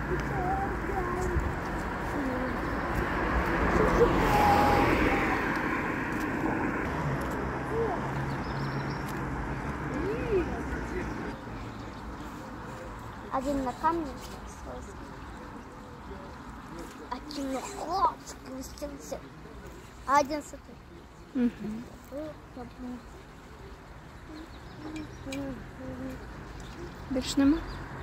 Один на камне, один на хлоп спустился, а один сюда. Більш нема?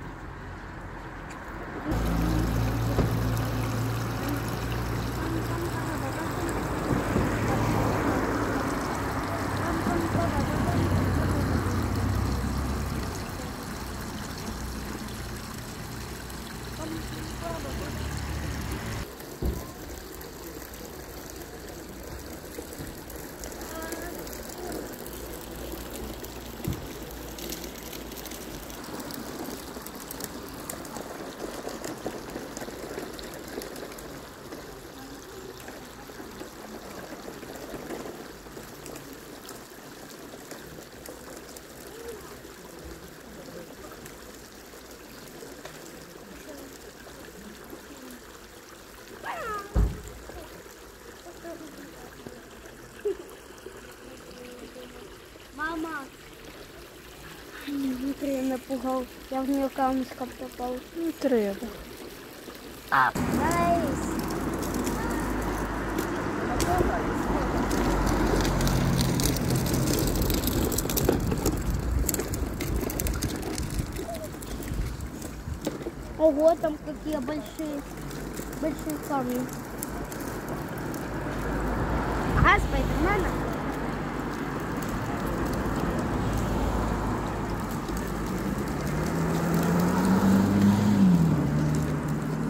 Мама! Внутри я напугал. Я в нее камушком попал. Не треба. Найс! Ого, там какие большие камни. Ага, Спайдермена.